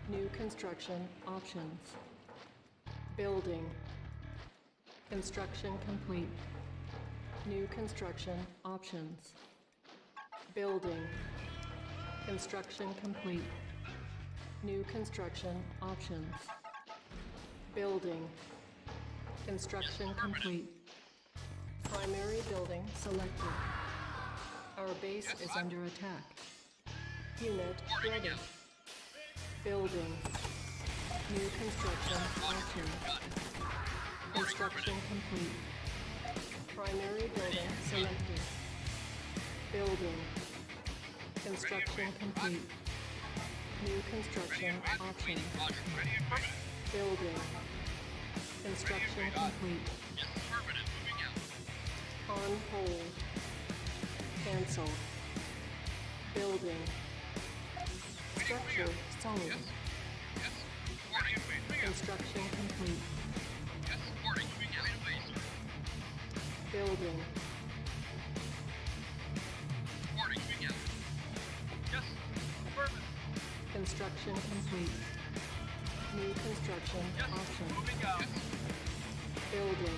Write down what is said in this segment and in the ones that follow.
New construction options. Building. Construction complete. New construction options. Building. Construction complete. New construction options. Building. Construction complete. Primary building selected. Our base is under attack. Unit ready. Building. New construction options. Construction complete. Primary building selected. Building. Construction complete. New construction options. Building. Construction complete. On hold. Cancel. Building. Structure solid. Construction complete. Building. Construction complete. New construction option. Building.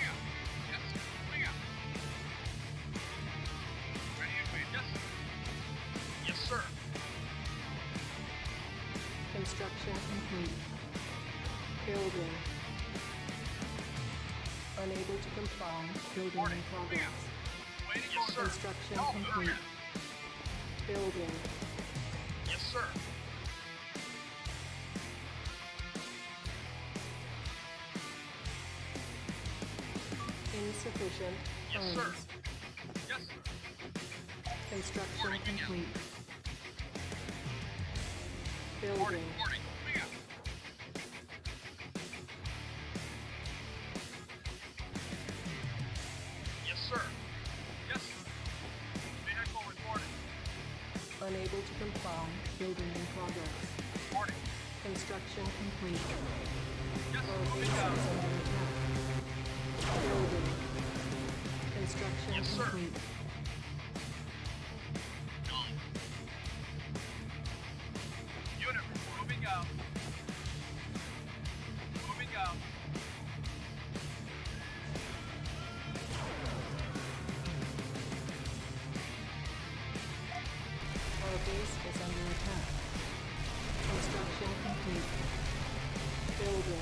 Yes, sir. Construction complete. Building. Unable to comply. Building in progress. Yes, sir. Construction complete. Building. Yes, sir. Insufficient Yes, funds. sir. Yes, sir. Construction complete. Building. Yes, sir. Yes, sir. Vehicle reporting. Unable to comply. Building in progress. Reporting. Construction complete. Yes, Our base moving is out. under attack. Building. Construction Yes, sir. complete. Done. Unit moving out. Moving out. Our base is under attack. Construction complete. Building.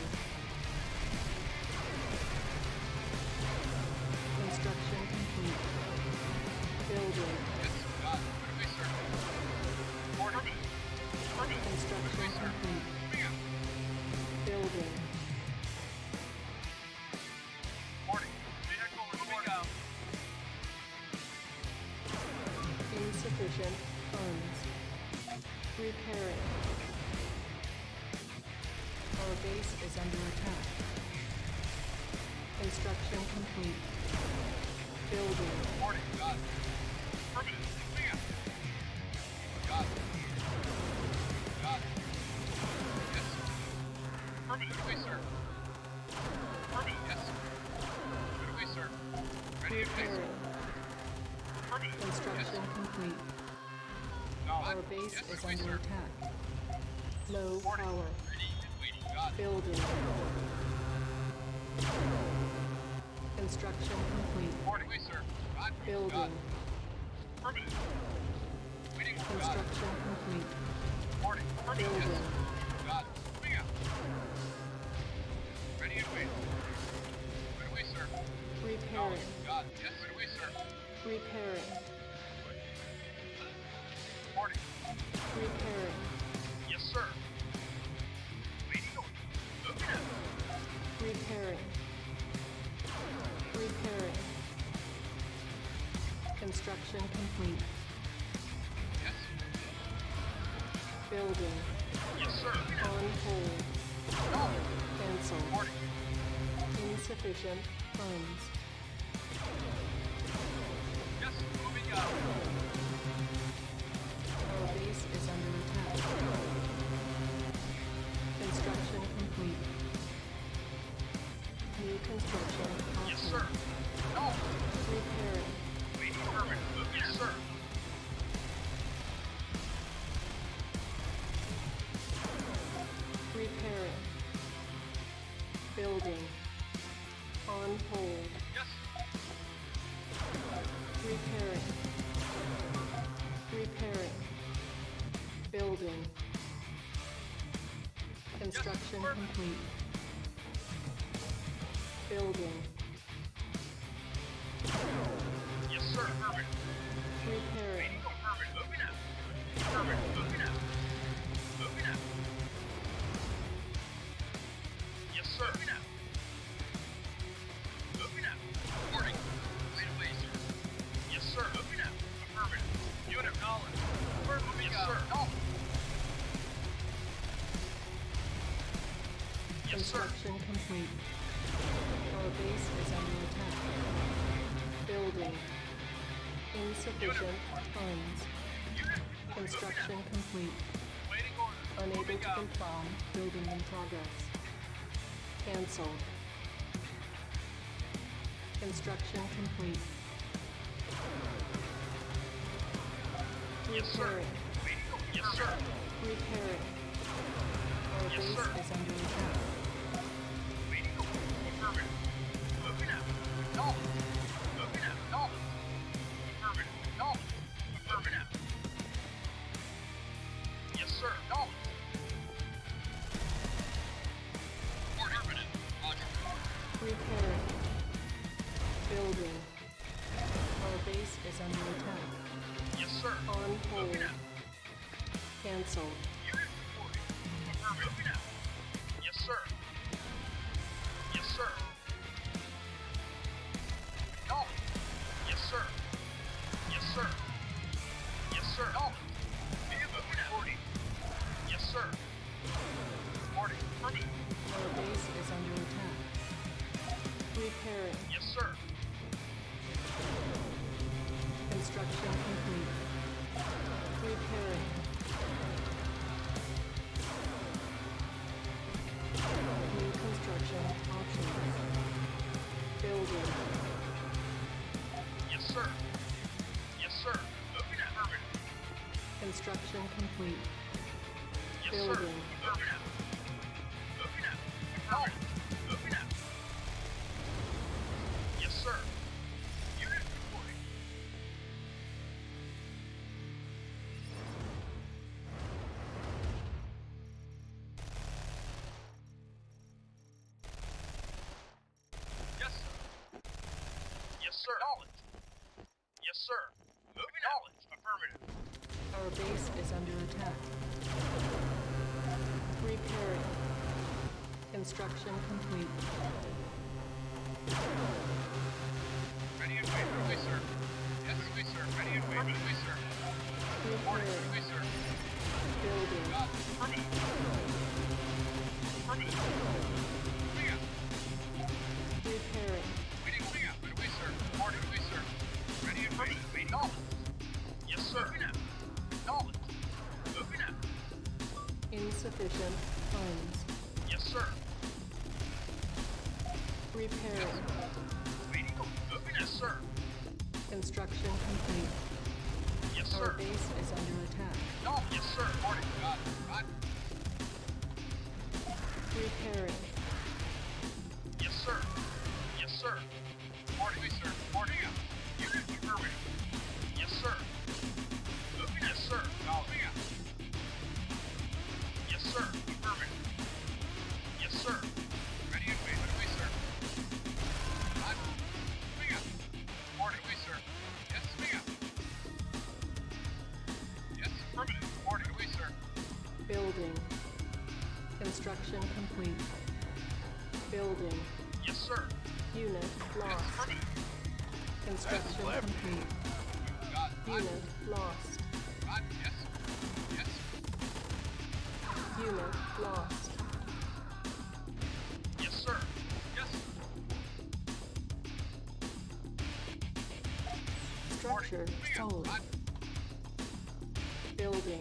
Construction complete. Building. Yes, got it. Quickly, sir. Reporting. Construction complete. Moving out. Building. Reporting. Vehicle moving out. Insufficient funds. Repairing. Our base is under attack. Construction complete. Building. Reporting. Got it. Affirmative. Moving out. Got it. Got it. Yes, sir. Affirmative. Quickly, sir. Affirmative. Yes, sir. Quickly, sir. Ready to face. Repairing. Affirmative. Construction complete. Our base Yes, is quickly, under sir. attack. Low Reporting. power. Ready and waiting. Got it. Building. Construction complete. Reporting. Quickly, sir. Got it. Building. Got it. Affirmative. Waiting. Got it. Construction complete. Reporting. Affirmative. Yes, Building. sir. Got it. Moving out. Ready and waiting. Right away, sir. Repairing. Got it. Yes, right away, sir. Repairing. Reporting. Repairing. Yes, sir. Waiting on. Moving out. Repairing. Repairing. Construction complete. Yes. Building. Yes, sir. On hold. No. Cancel. Reporting. Insufficient funds. Yes, moving out. Our base is under attack. Construction complete. New construction option. Yes, sir. No. Repairing. Waiting permit. Yes, sir. Building. On hold. Yes. Repairing. Repairing. Building. Construction Yes, complete. Building. Yes, sir. Affirmative. Repairing. Waiting. Affirmative. Moving out. Affirmative. Moving out. Moving out. Yes, sir. Moving out. Moving out. Warning. Wait away, sir. Yes, sir. Moving out. Affirmative. Unit knowledge. We're moving out. Yes, sir. Knowledge. Yes, sir. Construction complete. Our base is under attack. Building. Insufficient funds. Unit. Construction complete. Waiting order. Unable Moving to out. comply. Building in progress. Cancelled. Construction complete. Yes, sir. Repairing. Waiting order. Yes, sir. Repairing. Our Yes, base sir. is under attack. Waiting order. Affirmative. Moving out. Knowledge. Moving out. Knowledge. Affirmative. Knowledge. Affirmative. Yes, sir. Knowledge. Affirmative. Roger. Repairing. Building. Our base is under attack. Yes, sir. On hold. Moving out. Cancelled. Unit reporting. Affirmative. Moving out. Yes, sir. Yes, sir. Knowledge. Yes, sir. Yes, sir. Yes, sir. Knowledge. Moving out. Reporting. Yes, sir. Reporting. Affirmative. Our base is under attack. Repairing. Yes, sir. Construction complete. Repairing. New construction options. Building. Yes, sir. Yes, sir. Moving out. Affirmative. Construction complete. Yes, Building. sir. Moving out. Moving out. Affirmative. Moving out. Yes, sir. Unit reporting. Yes, sir. Yes, sir. Knowledge. Yes, sir. Moving knowledge. Affirmative. Our base is under attack. Repairing. Construction complete. Ready and wait. Right away, sir. Yes, right away, sir. Ready and wait. Right away, sir. Reporting. Right away, Repairing. sir. Building. Got it. Affirmative. Affirmative. Moving out. Repairing. Waiting, moving out. Right away, sir. Reporting. Right away, sir. Ready and wait. Waiting. Knowledge. Yes, sir. Moving out. Knowledge. Moving out. Insufficient funds. Yes, sir. Repairing. Waiting. Moving. Yes, sir. Construction complete. Yes, Our sir. base is under attack. No. Yes, sir. Reporting. Got it. Got it. Repairing. Yes, sir. Yes, sir. Reporting. Right, sir. Reporting out. Unit affirmative. Yes, sir. Moving. Yes, sir. Moving out. Yes, sir. Affirmative. Yes, sir. Ready and wait. Away, sir. I'm moving out. Reporting. Away, sir. Yes, moving out. Yes, affirmative. Reporting. Away, sir. Building. Construction complete. Building. Yes, sir. Unit Yes, lost. affirmative. Construction complete. Got it. Unit lost. Got it. Yes. Yes. Unit lost. Yes, sir. Yes. Structure sold. Building.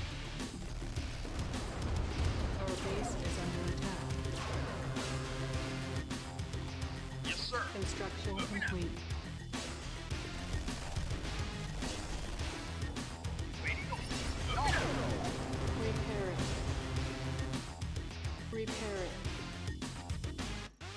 Our base is under attack. Yes, sir. Construction complete. Repairing. Repairing.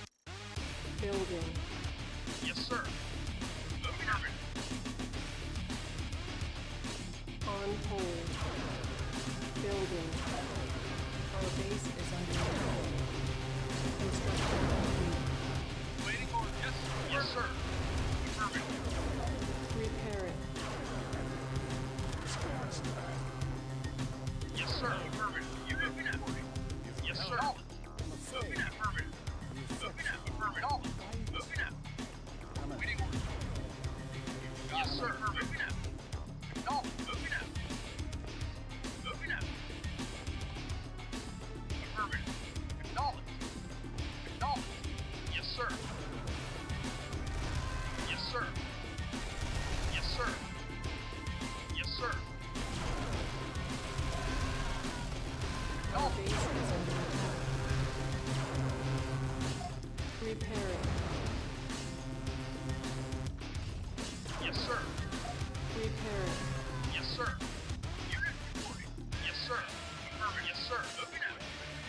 On hold. Building. Our base is under attack. Construction complete. Waiting order. Yes, yes, sir. Affirmative. Repairing. Yes, sir. Affirmative. You moving out. Yes, sir. Moving out. Affirmative. Moving out. Affirmative. Moving out. Waiting order. Yes, sir. Moving out. Moving out. Moving out. Affirmative. Acknowledge. Acknowledge. Yes, sir. Yes, sir. Yes, sir. Yes, sir. Our base is under attack. Repairing. Yes, sir. Repairing. Yes, sir. Unit reporting. Yes, sir. Affirmative. Yes, sir. Moving out.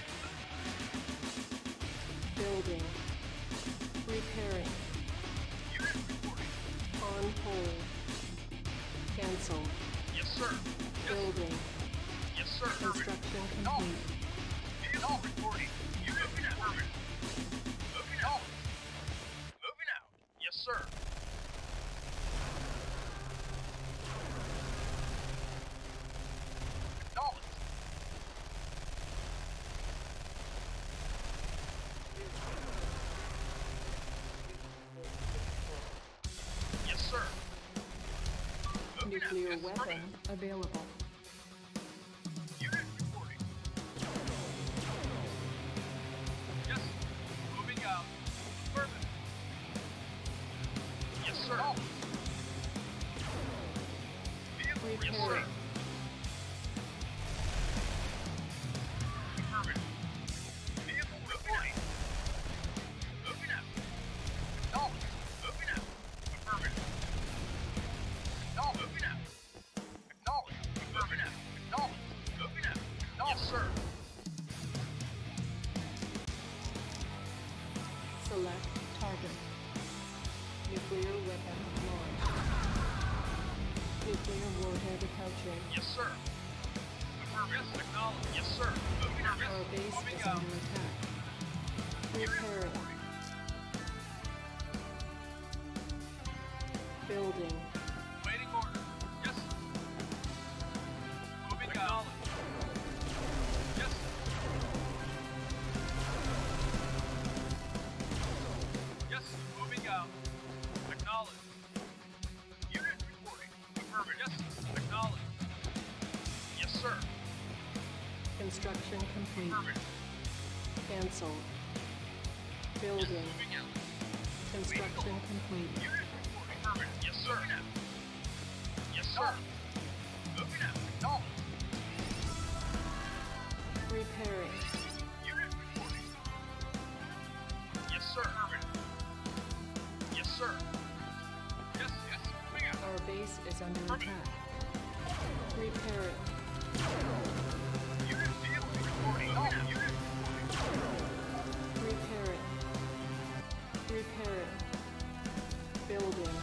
Building. Repairing. Unit reporting. On hold. Cancel. Yes, sir. Yes. Building. Yes, sir. Construction No. complete. Vehicle reporting. Unit affirmative. Moving out. Moving out. Yes, sir. Acknowledge. Yes, sir. Moving out. Nuclear Yes, weapon affirmative. available. Unit reporting. Yes. Moving out. Affirmative. Yes, sir. Vehicle, yes, sir. Repairing. Affirmative. Vehicle reporting. Moving out. Acknowledge. Moving out. Affirmative. Acknowledge. Moving out. Acknowledge. Moving out. Acknowledge. Moving out. Acknowledge. Yes, sir. Select target. Nuclear weapon launched. Nuclear warhead approaching. Yes, sir. Affirmative. Yes, acknowledge. Yes, sir. Moving out. Our base Moving is out. under attack. Repairing. Building. Waiting order. Yes. Moving out. Yes. Yes. Moving out. Acknowledge. Unit reporting. Affirmative. Yes. Acknowledge. Yes, sir. Construction complete. Affirmative. Cancel. Yes. Building. Moving out. Construction complete. Unit reporting. Affirmative. Yes, sir. Moving out. Yes, sir. Moving out. Acknowledge. Repairing. Unit reporting. Yes, sir. Affirmative. Yes, sir. Yes, yes. Moving out. Our base is under attack. Repairing. Unit vehicle reporting. Unit reporting. Repairing. Repairing. Building.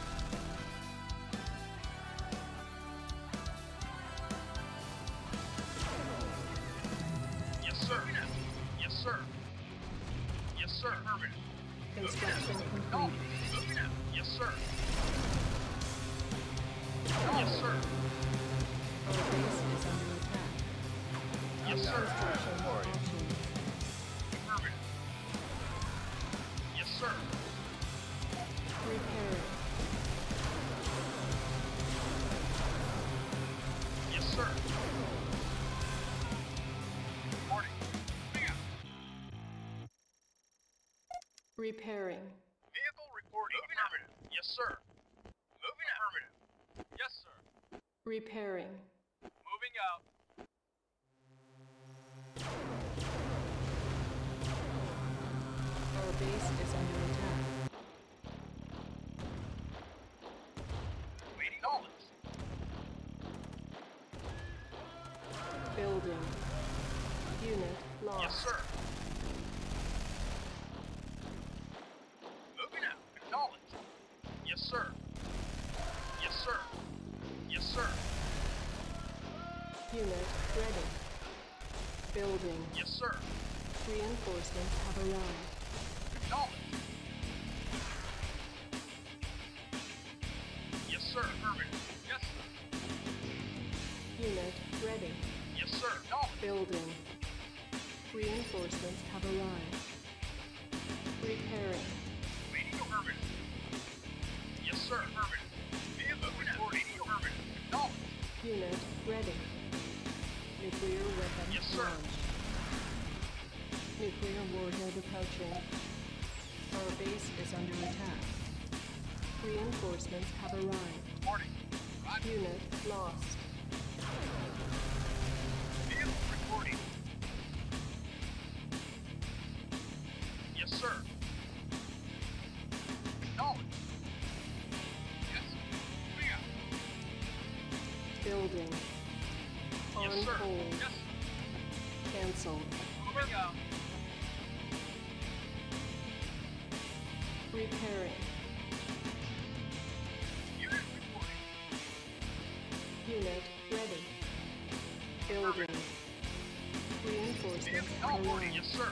Yes, sir. Yes, sir. Yes, sir. Affirmative. Construction No. complete. Moving out. Yes, sir. Yes, sir. Our base is under attack. Yes, sir. Construction options. Affirmative. Yes, sir. Repairing. Yes, sir. Reporting. Moving out. Repairing. Vehicle reporting. Affirmative. Yes, sir. Moving out. Affirmative. Yes, sir. Repairing. Moving out. Our base is under attack. Waiting knowledge. Building. Unit lost. Yes, sir. Moving out. Acknowledge. Yes, sir. Yes, sir. Yes, sir. Unit ready. Building. Yes, sir. Reinforcements have arrived. Acknowledged. Yes, sir. Affirmative. Yes, sir. Unit ready. Yes, sir. Acknowledged. Building. Reinforcements have arrived. Repairing. Waiting. Affirmative. Yes, sir. Affirmative. Vehicle reporting. Affirmative. Acknowledged. Unit ready. Nuclear weapon Yes, sir. launched. Nuclear warhead approaching. Our base is under attack. Reinforcements have arrived. Reporting. Roger. Unit lost. Vehicle reporting. Yes, sir. Acknowledged. Yes, sir. Moving out. Building. On Yes, sir. hold. Yes, sir. Cancelled. Moving out. Repairing. Unit reporting. Unit ready. Building. Reinforcements Vehicle have reporting. Yes, arrived. sir.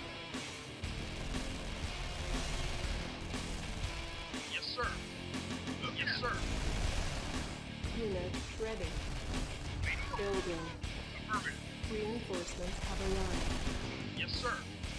Yes, sir. Yes, sir. Unit ready. Waiting. Building. Affirmative. Reinforcements have arrived. Yes, sir.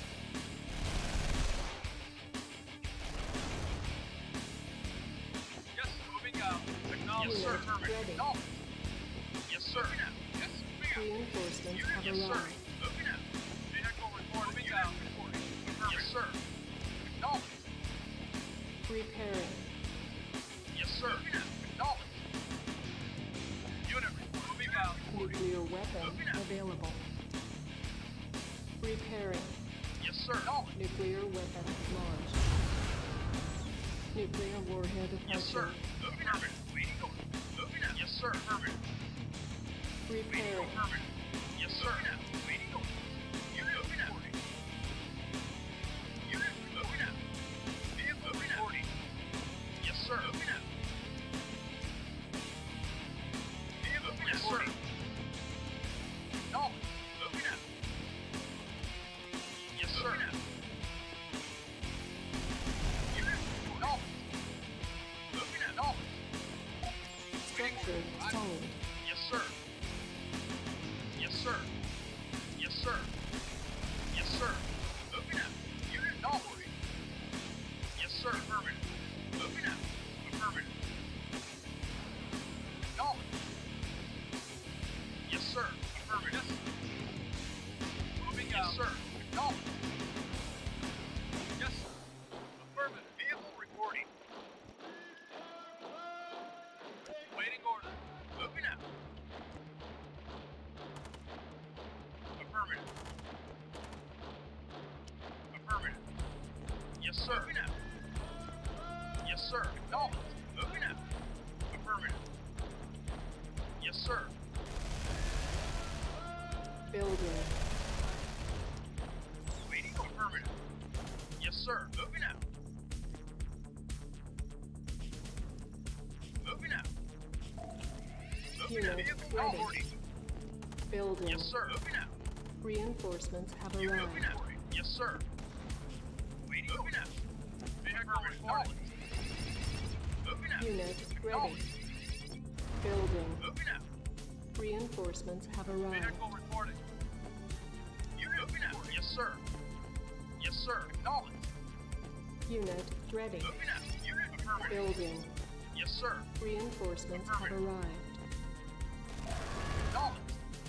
Yes, moving out. Acknowledged. Yes, sir. Unit Affirmative. ready. Acknowledged. Yes, sir. Yes, moving out. Reinforcements have Yes, sir. arrived. Moving out. Vehicle reporting. Moving out. Reporting. Yes, sir. Acknowledged. Repairing. Yes, sir. Acknowledged. Unit report. Moving out. Nuclear weapon available. Repairing. Yes, sir. Acknowledged. Nuclear weapon launched. Nuclear warhead approaching. Yes, sir. Moving out. Waiting order. Moving out. Yes, sir. Affirmative. Waiting Repairing. affirmative. Yes, sir. Waiting order. Unit reporting. Unit moving out. Vehicle reporting. Yes, sir. Moving out. Vehicle reporting. Acknowledged. Moving out. Yes, sir. Unit acknowledged. Moving out. Acknowledged. Structure solid. Yes, sir. Yes, sir. Yes, sir. Yes, sir. Moving out. Unit acknowledged. Yes, sir. Affirmative. Moving out. Affirmative. Acknowledged. Yes, sir. Affirmative. Yes, sir. Moving out. Yes, sir. Acknowledged. Yes, sir. Affirmative. Vehicle reporting. Waiting order. Moving out. Affirmative. Affirmative. Yes, sir. Moving out. Yes, sir. Acknowledged. Moving out. Affirmative. Yes, sir. Building. Waiting. Affirmative. Yes, sir. Moving out. Moving out. Moving out. Unit Vehicle ready. reporting. Building. Yes, sir. Moving out. Reinforcements have You arrived. moving out. Yes, sir. Waiting. Moving out. Vehicle reporting. Moving out. Unit ready. Acknowledged. Building. Moving out. Reinforcements have arrived. Vehicle reporting. You moving out. Yes, sir. Yes, sir. Acknowledged. Unit ready. Moving out. Unit affirmative. Building. Yes, sir. Reinforcements have Affirmative. arrived. Acknowledged.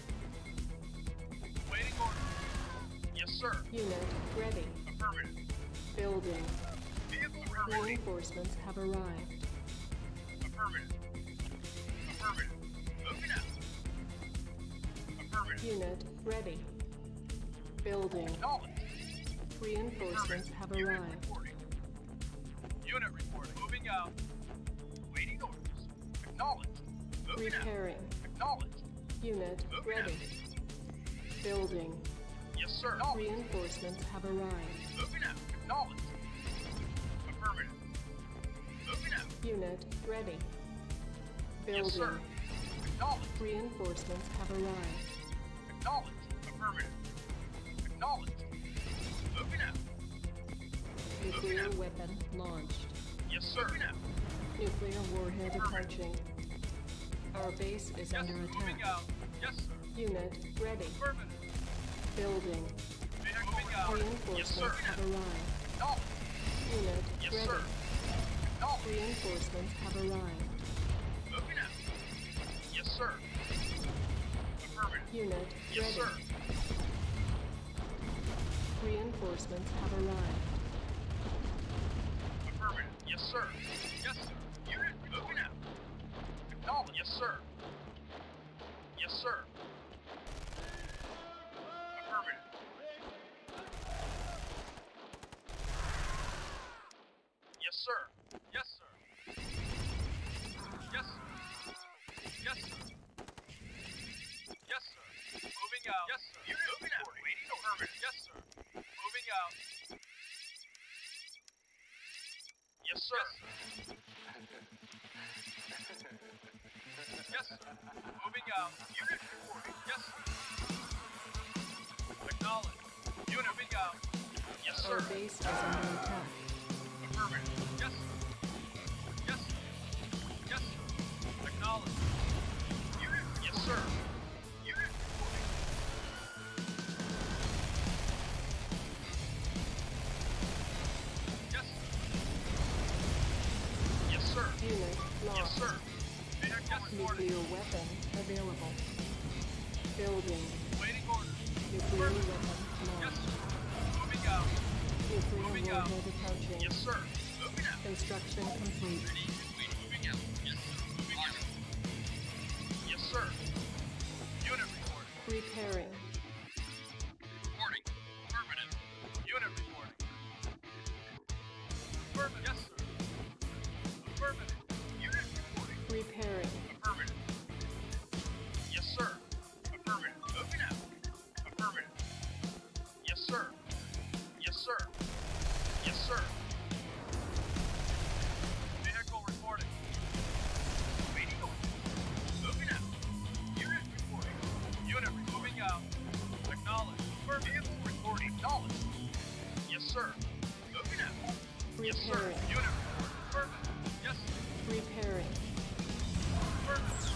Waiting order. Yes, sir. Unit ready. Affirmative. Building. Vehicle reporting. Reinforcements have arrived. Affirmative. Affirmative. Moving out. Affirmative. Unit ready. Building. Acknowledged. Reinforcements have Unit arrived. reporting. Unit reporting. Moving out. Waiting orders. Acknowledged. Moving out. Repairing. Acknowledged. Unit Moving ready. Building. Yes, sir. Acknowledged. Reinforcements have arrived. Moving out. Acknowledged. Affirmative. Moving out. Unit ready. Yes, sir. Building. Acknowledged. Reinforcements have arrived. Acknowledged. Affirmative. Acknowledged. Moving out. Nuclear weapon launched. Yes, sir. Moving out. Nuclear warhead approaching. Our base is under Moving attack. out. Yes, sir. Unit ready. Affirmative. Building. Moving out. Yes, sir. Reinforcements have arrived. Acknowledged. Unit Yes, ready. sir. Acknowledged. Reinforcements have arrived. Moving out. Yes, sir. Affirmative. Unit Yes, ready. sir. Reinforcements have arrived. Affirmative. Yes, sir. Yes, sir. Unit moving out. Acknowledged. Yes, sir. Yes, sir. Affirmative. Yes, sir. Yes, sir. Yes, sir. Yes, sir. Yes, sir. Moving out. Yes, sir. Unit moving out. Waiting affirmative. Yes, sir. Moving out. Yes, sir. Yes, sir. Moving out. Unit reporting. Yes, sir. Acknowledged. Unit moving out. Yes, sir. Our base is under attack. Affirmative. Yes, sir. Yes, sir. Yes, sir. Acknowledged. Unit. Yes, sir. Unit reporting. Yes, sir. Yes, sir. Unit lost. Yes, sir. Vehicle reporting. Nuclear weapon available. Building. Waiting orders. Nuclear weapon Yes, launched. sir. Moving out. Nuclear Moving out. warhead approaching. Yes, sir. Moving out. Construction complete. Ready? Wait. Moving out. Yes, sir. Moving out. Yes, sir. Unit reporting. Repairing. Reporting. Affirmative. Unit reporting. Affirmative. Yes, sir. Affirmative. Unit reporting. Repairing. Affirmative. Yes, sir. Affirmative. Moving out. Affirmative. Yes, sir. Yes, sir. Yes, sir. Vehicle reporting. Waiting order. Moving out. Unit reporting. Unit moving out. Acknowledged. Vehicle reporting. Acknowledged. Yes, sir. Moving out. Yes, sir. Repairing. Unit reporting. Affirmative. Yes, sir. Repairing. Affirmative.